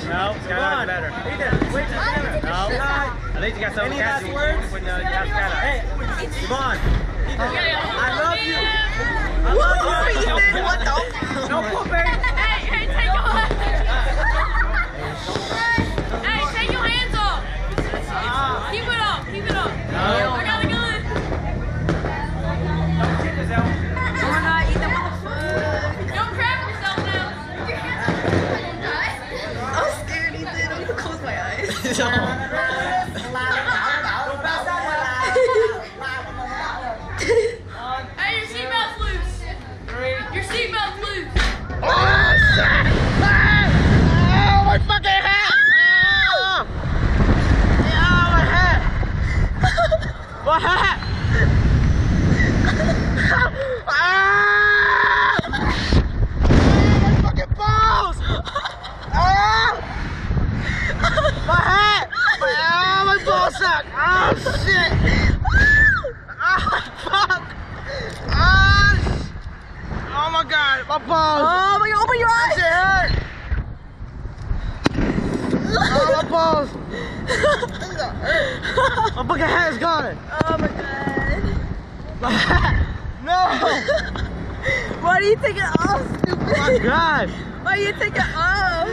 No, Skylar's better. Ethan, wait till the camera. No. At least you got some catchy words when you have Skylar. Hey, Yvonne. Ethan, I love you. I love you. Ethan, what the? No pooping. Hey, take your hands. Hey, take your hands off. Keep it up. Keep it up. No. I got a gun. Don't shoot yourself. We're not Ethan. What the fuck? Don't crap yourself now. I'm scared, Ethan. I'm gonna close my eyes. Hey, your seatbelt's loose. Your seatbelt's loose. Oh, shit! Oh, my fucking hat! Oh, my hat! My hat! My fucking balls! My hat! My ball sack! Oh, shit! Fuck! Oh my god, my balls! Oh my god, open your eyes! It hurt! Oh, my balls! My fucking hat is gone! Oh my god. My hat! No! Why do you take it off, stupid? Oh my god! Why do you take it off?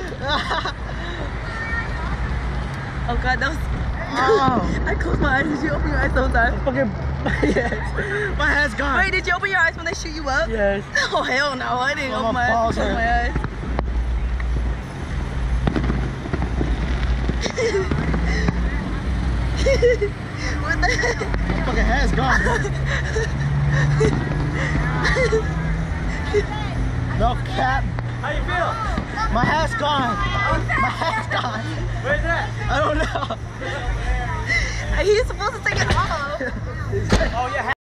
Oh god, that was... Oh. I closed my eyes. Did you open your eyes the whole time? Fucking... Yes! My hat's gone! Wait, did you open your eyes when they shoot you up? Yes. Oh hell no, I didn't Oh, open my my eyes. balls Close hurt. my eyes. What the heck? My fucking hat's gone, bro. No cap. How you feel? My hat's gone. My hat's gone. Where's that? I don't know. He's supposed to take it off. Oh, yeah.